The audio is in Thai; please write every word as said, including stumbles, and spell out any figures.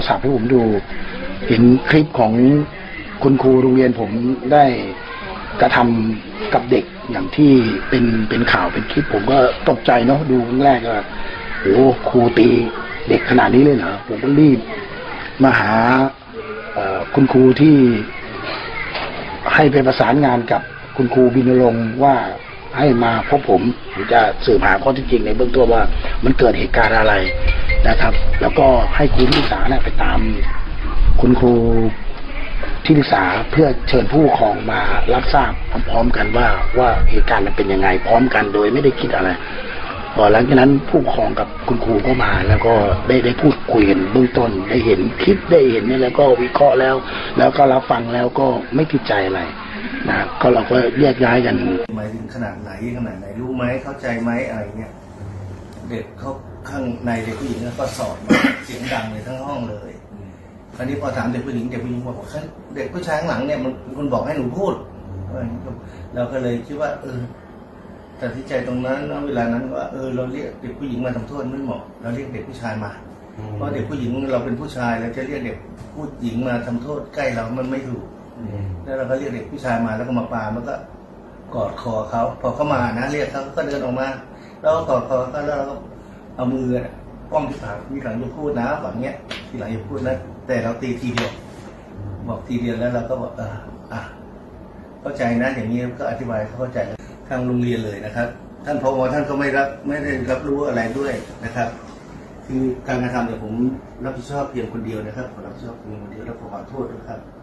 ศัพท์ให้ผมดูเห็นคลิปของคุณครูโรงเรียนผมได้กระทำกับเด็กอย่างที่เป็นเป็นข่าวเป็นคลิปผมก็ตกใจเนาะดูครั้งแรกก็โอ้ครูตีเด็กขนาดนี้เลยเหรอผมก็รีบมาหาคุณครูที่ให้ไปประสานงานกับคุณครูบินรงค์ว่าให้มาพบผมผมจะสืบหาข้อเท็จจริงในเบื้องต้นว่ามันเกิดเหตุการณ์อะไรนะครับแล้วก็ให้ครูที่ปรึกษาเนี่ยไปตามคุณครูที่ปรึกษาเพื่อเชิญผู้ปกครองมารับทราบพร้อมๆกันว่าว่าเหตุการณ์มันเป็นยังไงพร้อมกันโดยไม่ได้คิดอะไรพอหลังจากนั้นผู้ปกครองกับคุณครูก็มาแล้วก็ได้ได้พูดคุยกันเบื้องต้นได้เห็นคลิปได้เห็นนี่แล้วก็วิเคราะห์แล้วแล้วก็รับฟังแล้วก็ไม่ติดใจอะไรนะก็เราก็แยกย้ายกันหมายถึงขนาดไหนขนาดไหนรู้ไหมเข้าใจไหมอะไรเงี้ยเด็กเขาข้างในเด็กผู้หญิงก็สอนเสียงดังเลยทั้งห้องเลยคราวนี้พอถามเด็กผู้หญิงเด็กผู้หญิงบอกว่าเด็กผู้ชายข้างหลังเนี่ยมันคุณบอกให้หนูพูดเราก็เลยคิดว่าเออตัดสินใจตรงนั้นเวลานั้นว่าเออเราเรียกเด็กผู้หญิงมาทำโทษไม่เหมาะเราเรียกเด็กผู้ชายมาเพราะเด็กผู้หญิงเราเป็นผู้ชายเราจะเรียกเด็กผู้หญิงมาทำโทษใกล้เรามันไม่ถูกแล้วเราก็เรียกเด็กผู้ชายมาแล้วก็มาปาแล้วก็กอดคอเขาพอเขามานะเรียกเขาก็เดินออกมาแล้วก็กอดคอเขาแล้วเราก็เอามือป้องที่ปากมีหลังจะพูดนะฝั่งเนี้ยที่หลังจะพูดนะแต่เราตีทีเดียวบอกทีเดียวแล้วเราก็บอกเอออ่ะเข้าใจนะอย่างนี้ก็อธิบายเขาเข้าใจทางโรงเรียนเลยนะครับท่านผอ.ท่านก็ไม่รับไม่ได้รับรู้อะไรด้วยนะครับคือการกระทำเนี่ยผมรับผิดชอบเพียงคนเดียวนะครับผมรับผิดชอบเพียงคนเดียวแล้วขอขอโทษด้วยครับ